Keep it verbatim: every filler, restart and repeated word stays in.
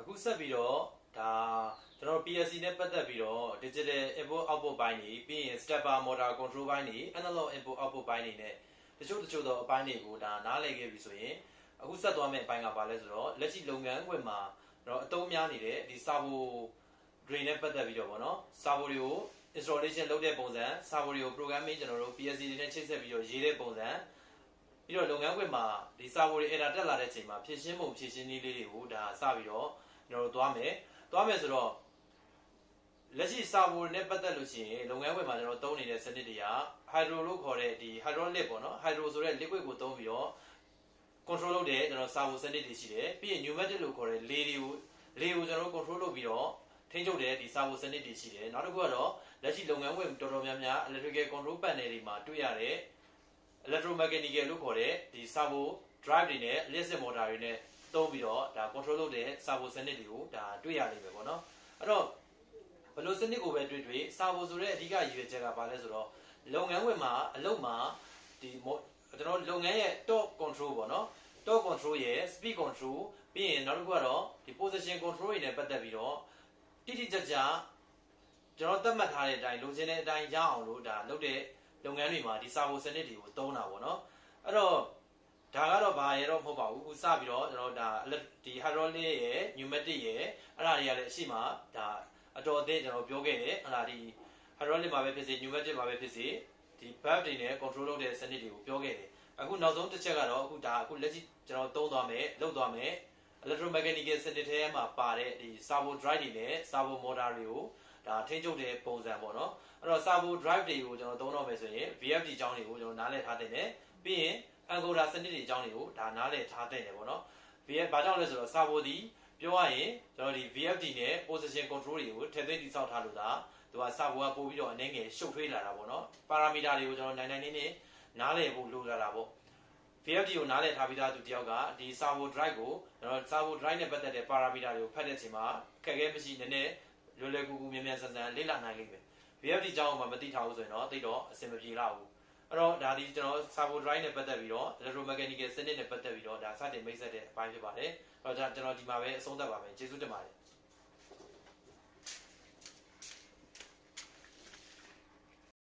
အခုဆက်ပြီးတော့ဒါကျွန်တော် P L C နဲ့ပတ်သက်ပြီးတော့ digital input output ဘိုင်းတွေပြီးရင် stepper motor control ဘိုင်းတွေ analog input output ဘိုင်းတွေနဲ့တချို့တချို့သောအပိုင်းတွေကိုဒါနားလည်ခဲ့ပြီဆိုရင်အခုဆက်သွားမယ့်အပိုင်းကဘာလဲဆိုတော့လက်ရှိလုပ်ငန်းခွင်မှာတော့အသုံးများနေတဲ့ဒီ servo drain နဲ့ပတ်သက်ပြီးတော့ဗောနော် servo တွေကို installation လုပ်တဲ့ပုံစံ servo တွေကို programming ကျွန်တော်တို့ P L C တွေနဲ့ချိတ်ဆက်ပြီးတော့ရေးတဲ့ပုံစံပြီးတော့လုပ်ငန်းခွင်မှာဒီ servo တွေ error တက်လာတဲ့အချိန်မှာဖြည့်ရှင်းပုံဖြည့်ရှင်းနည်းလေးတွေကိုဒါစပြီးတော့ကျွန်တော်တို့သွားမယ်သွားမယ်ဆိုတော့လက်ရှိ servo နဲ့ပတ်သက်လို့ရှိရင်လုပ်ငန်းခွင်မှာကျွန်တော်သုံးနေတဲ့စနစ်တွေက hydro လို့ခေါ်တဲ့ဒီ hydraulic ပေါ့နော် hydro ဆိုတဲ့ liquid ကိုသုံးပြီးတော့ control လုပ်တဲ့ကျွန်တော် servo စနစ်တွေရှိတယ်ပြီးရင် pneumatic လို့ခေါ်တဲ့လေတွေကိုလေကိုကျွန်တော်တို့ control လုပ်ပြီးတော့ထိန်းချုပ်တဲ့ဒီ servo စနစ်တွေရှိတယ်နောက်တစ်ခုကတော့လက်ရှိလုပ်ငန်းခွင်တော်တော်များများ electrical control panel တွေမှာတွေ့ရတဲ့ electromechanical လို့ခေါ်တဲ့ဒီ servo drive တွေနဲ့ electric motor တွေနဲ့သုံးပြီးတော့ဒါ control လုပ်တဲ့ servo စနစ်တွေကိုဒါတွေ့ရလိမ့်မယ်ပေါ့နော်အဲ့တော့ဘယ်လိုစနစ်ကိုပဲတွေ့တွေ့ servo ဆိုတဲ့အဓိကရည်ရွယ်ချက်ကဘာလဲဆိုတော့လုပ်ငန်းခွင်မှာအလုပ်မှာဒီကျွန်တော်လုပ်ငန်းရဲ့ top control ပေါ့နော် top control ရဲ့ speed control ပြီးရင်နောက်တစ်ခုကတော့ဒီ position control တွေနဲ့ပတ်သက်ပြီးတော့တိတိကျကျကျွန်တော်သတ်မှတ်ထားတဲ့အတိုင်းလိုချင်တဲ့အတိုင်းရအောင်လို့ဒါလုပ်တဲ့လုပ်ငန်းတွေမှာဒီ servo စနစ်တွေကိုသုံးတာပေါ့နော်အဲ့တော့ဒါကတော့ဘာရတော့မဟုတ်ပါဘူးအခုစပြီးတော့ကျွန်တော်ဒါဒီ hydraulic ရဲ့ pneumatic ရဲ့အဲ့ဒါတွေကလည်းအရှိမဒါအတော်အသင့်ကျွန်တော်ပြောခဲ့တယ်အဲ့ဒါဒီ hydraulic မှာပဲဖြစ်စေ pneumatic မှာပဲဖြစ်စေဒီ valve တွေနဲ့ control လုပ်တဲ့စနစ်တွေကိုပြောခဲ့တယ်အခုနောက်ဆုံးတစ်ချက်ကတော့အခုဒါအခုလက်ရှိကျွန်တော်သုံးသွားမယ်လုပ်သွားမယ် electromechanical စနစ်ထဲမှာပါတဲ့ဒီ servo drive တွေနဲ့ servo motor တွေကိုဒါထိန်းချုပ်တဲ့ပုံစံပေါ့နော်အဲ့တော့ servo drive တွေကိုကျွန်တော်သုံးတော့မယ်ဆိုရင် V F D အကြောင်းတွေကိုကျွန်တော်နားလည်ထားတဲ့နဲ့ပြီးရင် encoder စနစ်တွေအကြောင်းတွေကိုဒါနားလည်ထားတဲ့တယ်ပေါ့နော် V F ဘာကြောင့်လဲဆိုတော့ servo ဒီပြောရရင်ကျွန်တော်ဒီ V F D နဲ့ position control တွေကိုထည့်သွင်းတည်ဆောက်ထားလို့ဒါသူက servo ကပို့ပြီးတော့အနေငယ်ရှုပ်ထွေးလာတာပေါ့နော် parameter တွေကိုကျွန်တော်နိုင်နိုင်နေနေနားလည်ဖို့လိုလာတာပေါ့ V F D ကိုနားလည်ထားပြီးသားသူတယောက်ကဒီ servo drive ကိုကျွန်တော် servo drive နဲ့ပတ်သက်တဲ့ parameter တွေကိုဖတ်တဲ့အချိန်မှာခက်ခဲမရှိနည်းနည်းလွယ်လွယ်ကူကူမြန်မြန်ဆန်ဆန်လေ့လာနိုင်လိမ့်မယ် V F D အကြောင်းမှမသိထားဘူးဆိုရင်တော့သိတော့အဆင်မပြေတော့ဘူးအဲ့တော့ဒါဒီကျွန်တော် servo drive နဲ့ပတ်သက်ပြီးတော့ electromechanical စနစ်နဲ့ပတ်သက်ပြီးတော့ဒါစတင်မိတ်ဆက်တဲ့အပိုင်းဖြစ်ပါတယ်အဲ့တော့ကျွန်တော်ဒီမှာပဲအဆုံးသတ်ပါမယ်ကျေးဇူးတင်ပါတယ်